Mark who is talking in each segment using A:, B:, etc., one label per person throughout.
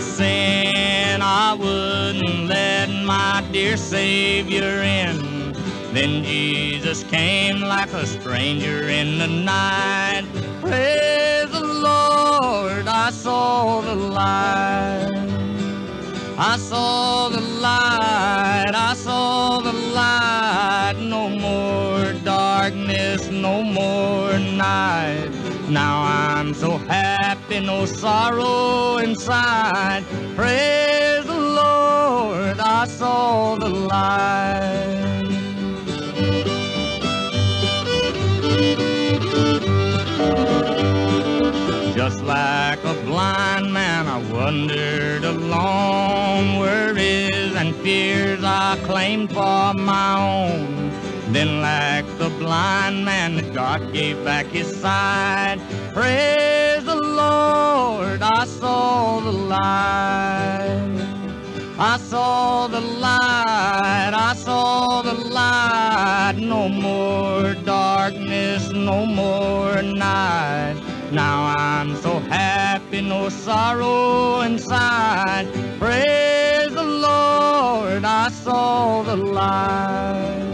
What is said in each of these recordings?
A: sin, I wouldn't let my dear Savior in. Then Jesus came like a stranger in the night. Praise the Lord, I saw the light. I saw the light, I saw the light. No more darkness, no more night. Now I'm so happy, no sorrow inside. Praise the Lord, I saw the light. Just like a blind man, I wandered along, worries and fears I claimed for my own. Then like the blind man, God gave back his sight. Praise the Lord, I saw the light. I saw the light, I saw the light. No more darkness, no more night. Now I'm so happy, no sorrow inside. Praise the Lord, I saw the light.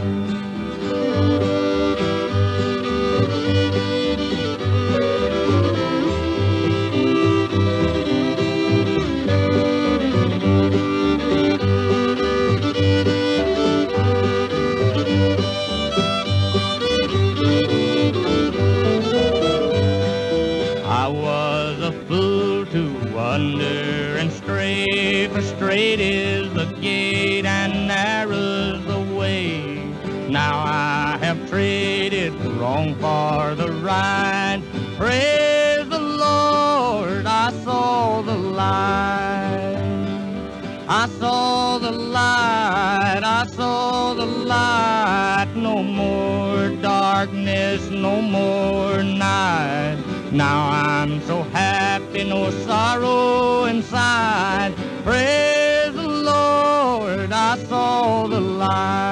A: I was a fool to wander and stray, for straight is the gate and narrow's the way. Now I have traded the wrong for the right. Praise the Lord, I saw the light. I saw the light, I saw the light. No more darkness, no more night. Now I'm so happy, no sorrow inside. Praise the Lord, I saw the light.